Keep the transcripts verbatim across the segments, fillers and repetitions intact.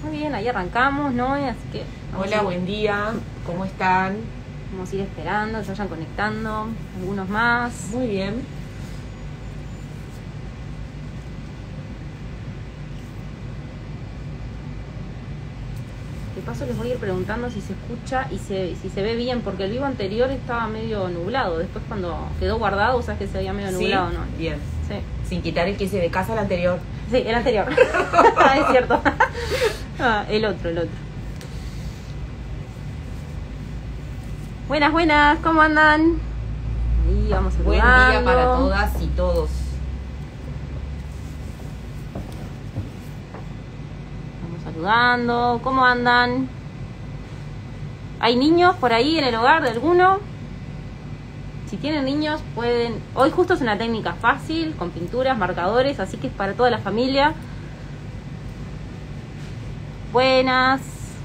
Muy bien, ahí arrancamos, ¿no? Así que... Hola, buen día. ¿Cómo están? Vamos a ir esperando, se vayan conectando. Algunos más. Muy bien. De paso les voy a ir preguntando si se escucha y se, si se ve bien, porque el vivo anterior estaba medio nublado. Después cuando quedó guardado, sabes que se veía medio nublado, ¿Sí? ¿no? Bien. Sí. Sin quitar el que hice de casa al anterior. Sí, el anterior. Es cierto. Ah, el otro, el otro. Buenas, buenas, ¿cómo andan? Ahí vamos a Buen día para todas y todos. Vamos saludando. ¿Cómo andan? ¿Hay niños por ahí en el hogar de alguno? Si tienen niños pueden... Hoy justo es una técnica fácil, con pinturas, marcadores, así que es para toda la familia. Buenas.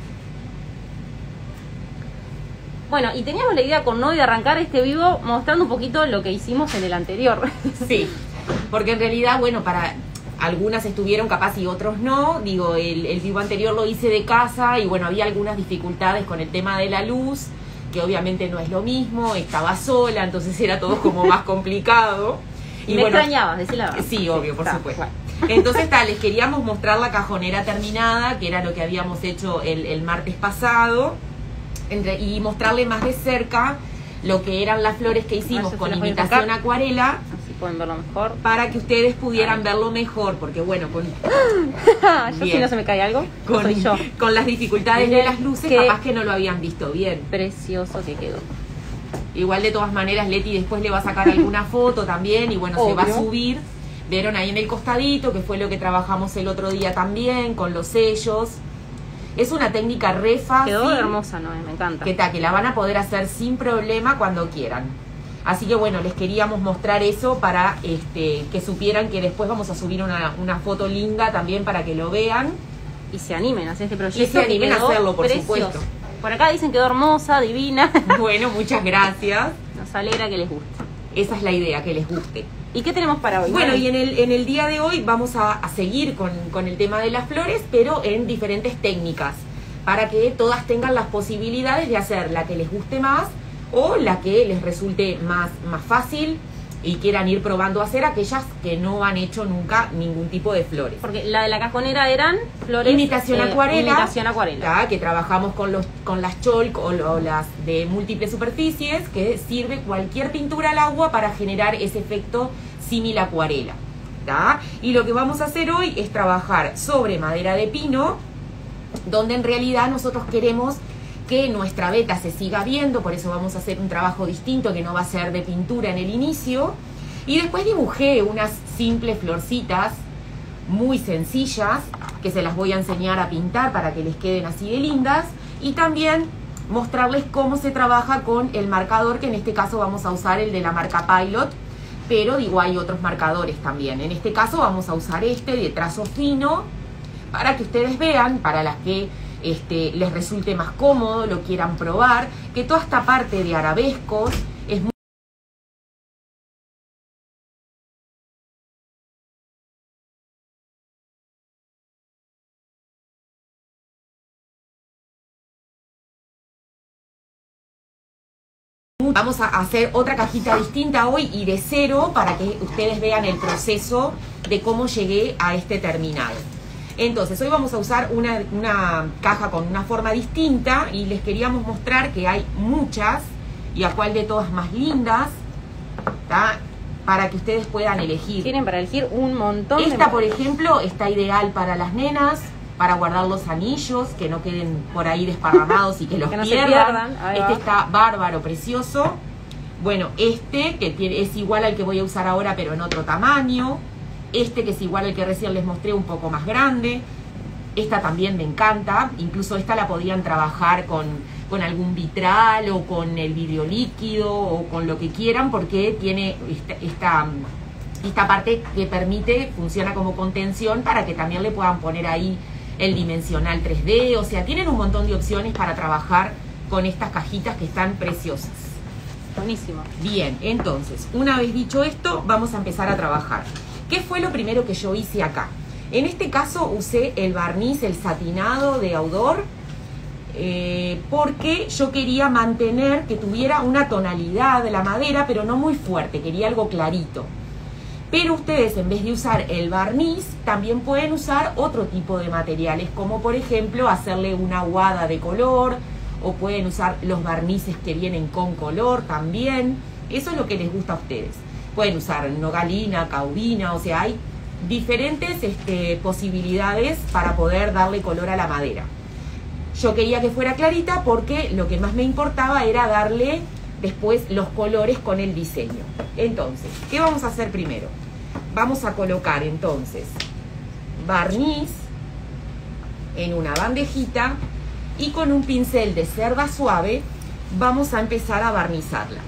Bueno, y teníamos la idea con Noy de arrancar este vivo mostrando un poquito lo que hicimos en el anterior. Sí, porque en realidad, bueno, para algunas estuvieron capaz y otros no. Digo, el, el vivo anterior lo hice de casa y bueno, había algunas dificultades con el tema de la luz, que obviamente no es lo mismo, estaba sola, entonces era todo como más complicado. Y, y me bueno, extrañabas, decir la verdad. Sí, obvio, por está, supuesto. Bueno. Entonces, tal, les queríamos mostrar la cajonera terminada, que era lo que habíamos hecho el, el martes pasado, entre, y mostrarle más de cerca lo que eran las flores que hicimos con imitación acuarela. Así pueden verlo mejor. Para que ustedes pudieran verlo mejor, porque bueno, con... yo si no se me cae algo, con, soy yo. Con las dificultades Miren de las luces, que capaz que no lo habían visto bien. Precioso que quedó. Igual de todas maneras Leti después le va a sacar alguna foto también y bueno, Obvio. se va a subir. Vieron ahí en el costadito, que fue lo que trabajamos el otro día también, con los sellos. Es una técnica re fácil. Quedó hermosa, ¿no? Me encanta. Que, ta, que la van a poder hacer sin problema cuando quieran. Así que bueno, les queríamos mostrar eso para este, que supieran que después vamos a subir una, una foto linda también para que lo vean. Y se animen a hacer este proyecto. Y se animen a hacerlo, por precioso. supuesto. Por acá dicen quedó hermosa, divina. Bueno, muchas gracias. Nos alegra que les guste. Esa es la idea, que les guste. ¿Y qué tenemos para hoy? Bueno, y en el, en el día de hoy vamos a, a seguir con, con el tema de las flores, pero en diferentes técnicas, para que todas tengan las posibilidades de hacer la que les guste más o la que les resulte más, más fácil y quieran ir probando a hacer aquellas que no han hecho nunca ningún tipo de flores. Porque la de la cajonera eran flores... Imitación eh, acuarela. Imitación acuarela. Ya, que trabajamos con, los, con las chalk o, o las de múltiples superficies, que sirve cualquier pintura al agua para generar ese efecto símil acuarela. ¿Ya? Y lo que vamos a hacer hoy es trabajar sobre madera de pino, donde en realidad nosotros queremos que nuestra veta se siga viendo, por eso vamos a hacer un trabajo distinto que no va a ser de pintura en el inicio. Y después dibujé unas simples florcitas muy sencillas que se las voy a enseñar a pintar para que les queden así de lindas, y también mostrarles cómo se trabaja con el marcador, que en este caso vamos a usar el de la marca Pilot, pero digo, hay otros marcadores también. En este caso vamos a usar este de trazo fino, para que ustedes vean, para las que este, les resulte más cómodo, lo quieran probar, que toda esta parte de arabescos es muy... Vamos a hacer otra cajita distinta hoy y de cero, para que ustedes vean el proceso de cómo llegué a este terminado. Entonces, hoy vamos a usar una, una caja con una forma distinta y les queríamos mostrar que hay muchas y a cuál de todas más lindas, ¿tá? Para que ustedes puedan elegir. Tienen para elegir un montón. Esta, de... por ejemplo, está ideal para las nenas, para guardar los anillos, que no queden por ahí desparramados y que los que no pierdan. se pierdan. Este va. Está bárbaro, precioso. Bueno, este, que tiene, es igual al que voy a usar ahora, pero en otro tamaño. Este, que es igual al que recién les mostré, un poco más grande. Esta también me encanta. Incluso esta la podrían trabajar con, con algún vitral o con el vidrio líquido o con lo que quieran, porque tiene esta, esta, esta parte que permite, funciona como contención para que también le puedan poner ahí el dimensional tres D. O sea, tienen un montón de opciones para trabajar con estas cajitas que están preciosas. Buenísimo. Bien, entonces, una vez dicho esto, vamos a empezar a trabajar. ¿Qué fue lo primero que yo hice acá? En este caso usé el barniz, el satinado de Audor, eh, porque yo quería mantener que tuviera una tonalidad de la madera, pero no muy fuerte, quería algo clarito. Pero ustedes, en vez de usar el barniz, también pueden usar otro tipo de materiales, como por ejemplo hacerle una aguada de color, o pueden usar los barnices que vienen con color también. Eso es lo que les gusta a ustedes. Pueden usar nogalina, caudina, o sea, hay diferentes este, posibilidades para poder darle color a la madera. Yo quería que fuera clarita porque lo que más me importaba era darle después los colores con el diseño. Entonces, ¿qué vamos a hacer primero? Vamos a colocar entonces barniz en una bandejita y con un pincel de cerda suave vamos a empezar a barnizarla.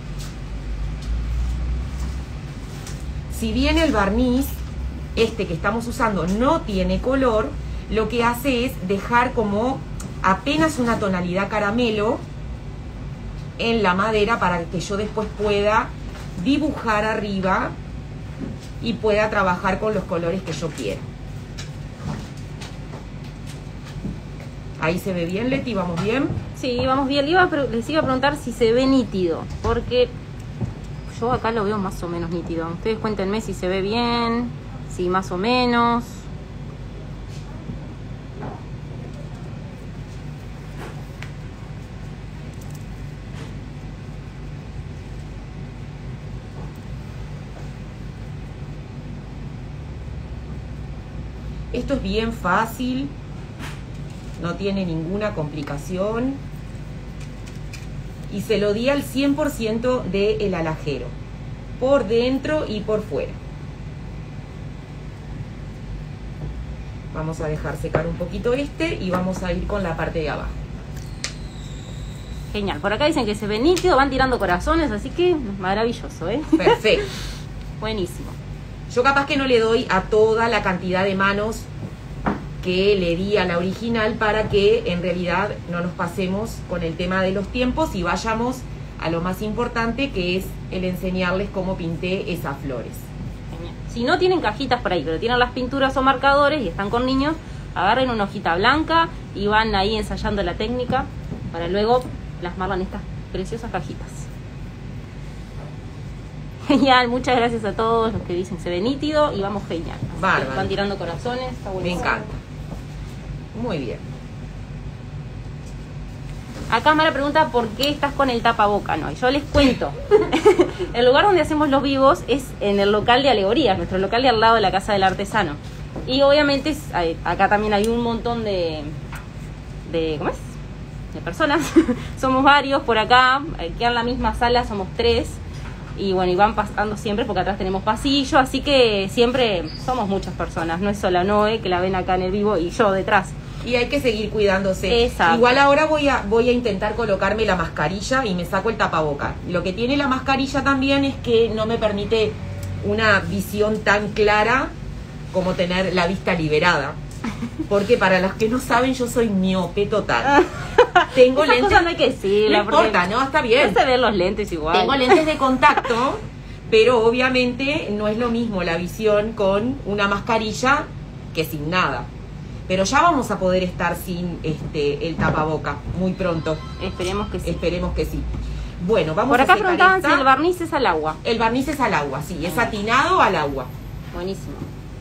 Si bien el barniz, este que estamos usando, no tiene color, lo que hace es dejar como apenas una tonalidad caramelo en la madera para que yo después pueda dibujar arriba y pueda trabajar con los colores que yo quiera. Ahí se ve bien, Leti, ¿vamos bien? Sí, vamos bien. Les iba, a, les iba a preguntar si se ve nítido, porque yo acá lo veo más o menos nítido. Ustedes cuéntenme si se ve bien, si más o menos. Esto es bien fácil, no tiene ninguna complicación y se lo di al cien por ciento del alajero, por dentro y por fuera. Vamos a dejar secar un poquito este y vamos a ir con la parte de abajo. Genial, por acá dicen que se ve nítido, van tirando corazones, así que maravilloso, ¿eh? Perfecto. Buenísimo. Yo capaz que no le doy a toda la cantidad de manos que le di a la original para que en realidad no nos pasemos con el tema de los tiempos y vayamos a lo más importante, que es el enseñarles cómo pinté esas flores. Genial. Si no tienen cajitas por ahí, pero tienen las pinturas o marcadores y están con niños, agarren una hojita blanca y van ahí ensayando la técnica para luego plasmarla en estas preciosas cajitas. Genial, muchas gracias a todos los que dicen se ve nítido y vamos genial. Bárbaro. Van tirando corazones, está Me buenísimo. encanta. Muy bien. Acá Mara pregunta por qué estás con el tapaboca. No, y yo les cuento. El lugar donde hacemos los vivos es en el local de alegorías, nuestro local de al lado de la Casa del Artesano. Y obviamente acá también hay un montón de, de ¿cómo es? De personas. Somos varios por acá, aquí en la misma sala somos tres. Y bueno, y van pasando siempre porque atrás tenemos pasillo, así que siempre somos muchas personas, no es solo Noé que la ven acá en el vivo y yo detrás. Y hay que seguir cuidándose. Exacto. Igual ahora voy a, voy a intentar colocarme la mascarilla y me saco el tapaboca. Lo que tiene la mascarilla también es que no me permite una visión tan clara como tener la vista liberada. Porque para las que no saben, yo soy miope total. Tengo Esas lentes. cosas no hay que decirla, No importa, no, está bien. No se ven los lentes igual. Tengo lentes de contacto, pero obviamente no es lo mismo la visión con una mascarilla que sin nada. Pero ya vamos a poder estar sin este el tapaboca muy pronto. Esperemos que sí. Esperemos que sí. Bueno, vamos Por acá a secar preguntaban esta. si el barniz es al agua. El barniz es al agua, sí, es satinado al agua. Buenísimo.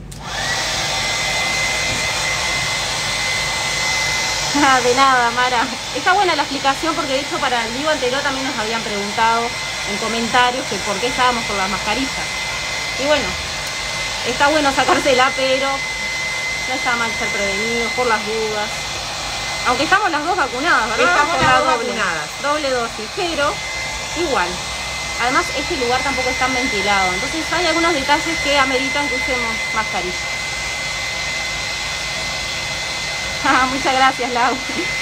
De nada, Mara. Está buena la explicación porque de hecho para el vivo anterior también nos habían preguntado en comentarios que por qué estábamos con las mascarillas. Y bueno, está bueno sacársela, pero no está mal ser prevenidos por las dudas. Aunque estamos las dos vacunadas, ¿verdad? Estamos Con las la dos doble, vacunadas. doble dosis, pero igual. Además, este lugar tampoco es tan ventilado. Entonces hay algunos detalles que ameritan que usemos mascarilla. Muchas gracias, Lau.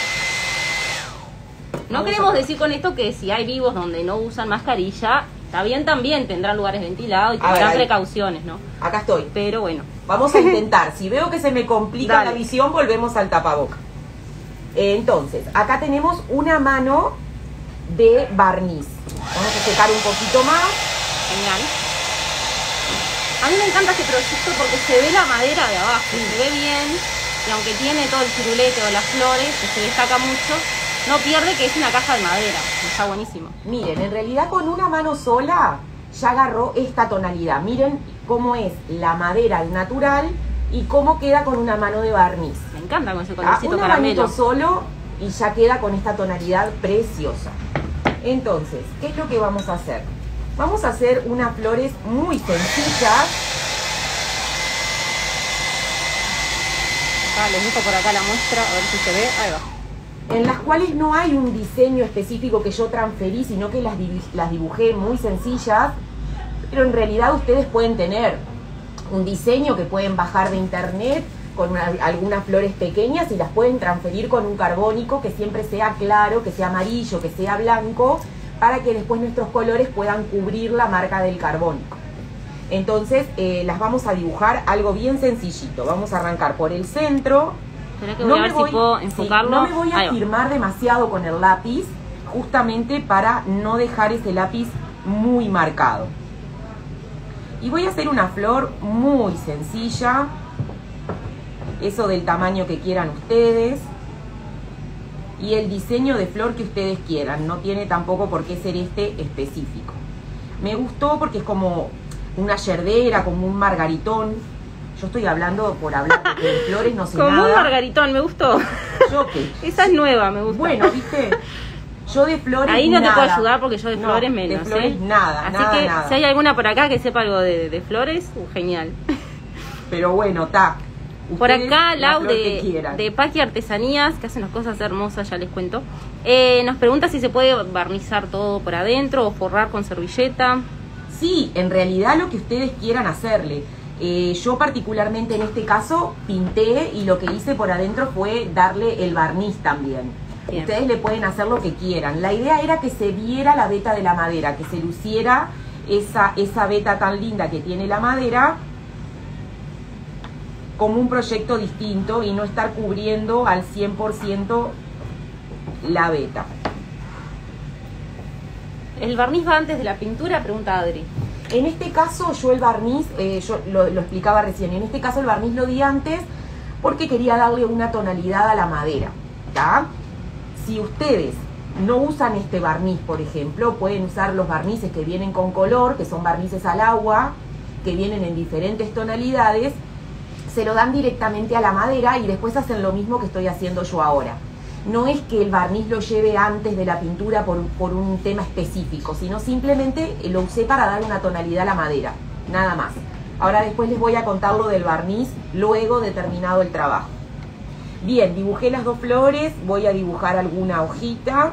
No Vamos queremos a- decir con esto que si hay vivos donde no usan mascarilla, está bien también, tendrán lugares ventilados y A ver, tendrán ahí. precauciones, ¿no? Acá estoy. Pero bueno, Vamos a intentar. Si veo que se me complica Dale. la visión, volvemos al tapaboca. Eh, Entonces, acá tenemos una mano de barniz. Vamos a secar un poquito más. genial. A mí me encanta este proyecto porque se ve la madera de abajo, sí. Se ve bien, y aunque tiene todo el chirulete o las flores, que se destaca mucho, no pierde que es una caja de madera. Está buenísimo. Miren, en realidad con una mano sola ya agarró esta tonalidad. Miren cómo es la madera al natural y cómo queda con una mano de barniz. Me encanta con ese colorcito un caramelo. Un solo y ya queda con esta tonalidad preciosa. Entonces, ¿qué es lo que vamos a hacer? Vamos a hacer unas flores muy sencillas. Acá les dejo por acá la muestra, a ver si se ve. Ahí va. En las cuales no hay un diseño específico que yo transferí, sino que las, las dibujé muy sencillas, pero en realidad ustedes pueden tener un diseño que pueden bajar de internet con una, algunas flores pequeñas y las pueden transferir con un carbónico que siempre sea claro, que sea amarillo, que sea blanco, para que después nuestros colores puedan cubrir la marca del carbónico. Entonces eh, las vamos a dibujar algo bien sencillito. Vamos a arrancar por el centro. Espera que voy no a ver voy, si puedo enfocarlo. Sí, no me voy a firmar demasiado con el lápiz, justamente para no dejar ese lápiz muy marcado. Y voy a hacer una flor muy sencilla, eso del tamaño que quieran ustedes, y el diseño de flor que ustedes quieran, no tiene tampoco por qué ser este específico. Me gustó porque es como una yerdera, como un margaritón. Yo estoy hablando por hablar, porque de flores no sé como nada. Como un margaritón, me gustó. ¿Yo qué? Esa es nueva, me gusta. Bueno, ¿viste? Yo de flores ahí no nada. te puedo ayudar porque yo de no, flores menos. De flores ¿eh? nada, Así nada, que nada. si hay alguna por acá que sepa algo de, de flores, uh, genial. Pero bueno, está. Por acá, Lau, de, de Paqui Artesanías, que hacen unas cosas hermosas, ya les cuento, eh, nos pregunta si se puede barnizar todo por adentro o forrar con servilleta. Sí, en realidad lo que ustedes quieran hacerle. Eh, yo particularmente en este caso pinté y lo que hice por adentro fue darle el barniz también. Bien. Ustedes le pueden hacer lo que quieran. La idea era que se viera la veta de la madera, que se luciera esa, esa veta tan linda que tiene la madera como un proyecto distinto y no estar cubriendo al cien por ciento la veta. ¿El barniz va antes de la pintura? Pregunta Adri. En este caso yo el barniz, eh, yo lo, lo explicaba recién, en este caso el barniz lo di antes porque quería darle una tonalidad a la madera, ¿tá? Si ustedes no usan este barniz, por ejemplo, pueden usar los barnices que vienen con color, que son barnices al agua, que vienen en diferentes tonalidades, se lo dan directamente a la madera y después hacen lo mismo que estoy haciendo yo ahora. No es que el barniz lo lleve antes de la pintura por, por un tema específico, sino simplemente lo usé para dar una tonalidad a la madera, nada más. Ahora después les voy a contar lo del barniz luego de terminado el trabajo. Bien, dibujé las dos flores, voy a dibujar alguna hojita.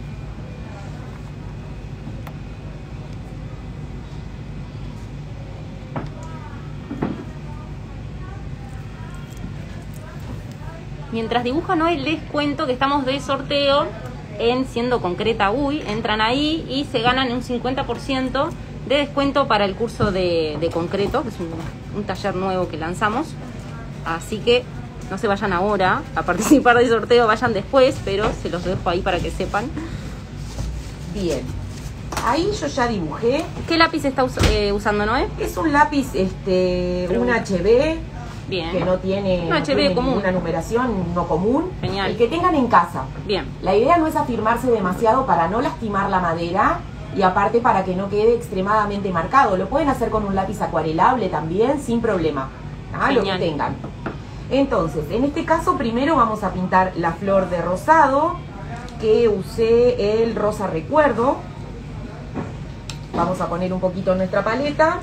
Mientras dibujan hoy les cuento que estamos de sorteo en Siendo Concreta U Y. Entran ahí y se ganan un cincuenta por ciento de descuento para el curso de, de concreto, que es un, un taller nuevo que lanzamos. Así que no se vayan ahora a participar del sorteo, vayan después, pero se los dejo ahí para que sepan. Bien, ahí yo ya dibujé. ¿Qué lápiz está us eh, usando, Noé? Es un lápiz, este, un H B. Bien. Que no tiene, no no tiene común. Ninguna numeración, no común. Genial. El que tengan en casa. Bien. La idea no es afirmarse demasiado para no lastimar la madera y aparte para que no quede extremadamente marcado. Lo pueden hacer con un lápiz acuarelable también, sin problema. ¿Ah? Lo que tengan. Entonces, en este caso primero vamos a pintar la flor de rosado, que usé el rosa recuerdo. Vamos a poner un poquito en nuestra paleta.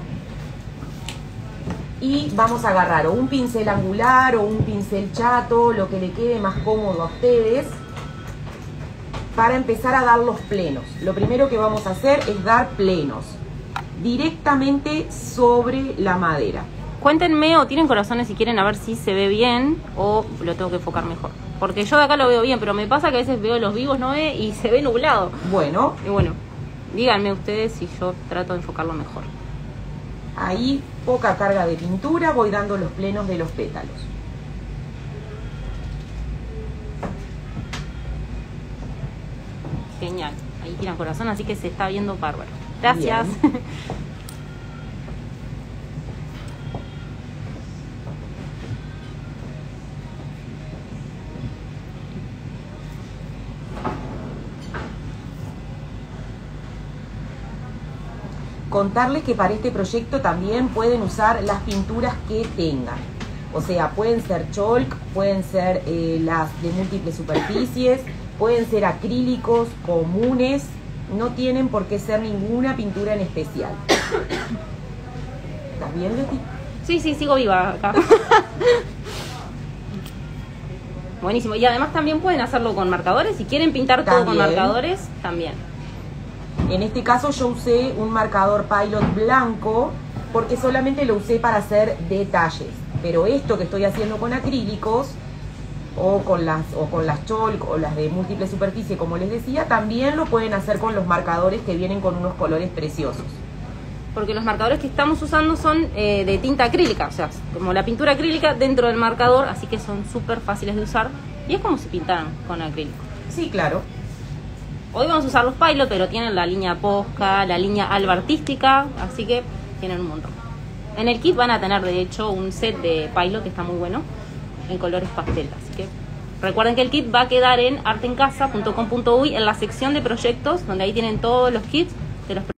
Y vamos a agarrar o un pincel angular o un pincel chato, lo que le quede más cómodo a ustedes, para empezar a dar los plenos. Lo primero que vamos a hacer es dar plenos directamente sobre la madera. Cuéntenme o tienen corazones si quieren a ver si se ve bien o lo tengo que enfocar mejor. Porque yo de acá lo veo bien, pero me pasa que a veces veo los vivos, ¿no? Y se ve nublado. Bueno. Y bueno, díganme ustedes si yo trato de enfocarlo mejor. Ahí poca carga de pintura, voy dando los plenos de los pétalos. Genial, ahí tiran corazón, así que se está viendo bárbaro. Gracias. contarles que para este proyecto también pueden usar las pinturas que tengan. O sea, pueden ser chalk, pueden ser eh, las de múltiples superficies, pueden ser acrílicos comunes, no tienen por qué ser ninguna pintura en especial. ¿Estás bien, Leti? Sí, sí, sigo viva acá. Buenísimo. Y además también pueden hacerlo con marcadores. Si quieren pintar todo con También. marcadores, también. En este caso yo usé un marcador Pilot blanco porque solamente lo usé para hacer detalles. Pero esto que estoy haciendo con acrílicos o con las o con las chalk o las de múltiple superficie, como les decía, también lo pueden hacer con los marcadores que vienen con unos colores preciosos. Porque los marcadores que estamos usando son eh, de tinta acrílica, o sea, como la pintura acrílica dentro del marcador, así que son súper fáciles de usar y es como si pintaran con acrílico. Sí, claro. Hoy vamos a usar los Pilot, pero tienen la línea Posca, la línea Alba Artística, así que tienen un montón. En el kit van a tener, de hecho, un set de Pilot que está muy bueno, en colores pastel, así que recuerden que el kit va a quedar en artencasa punto com punto uy en la sección de proyectos, donde ahí tienen todos los kits de los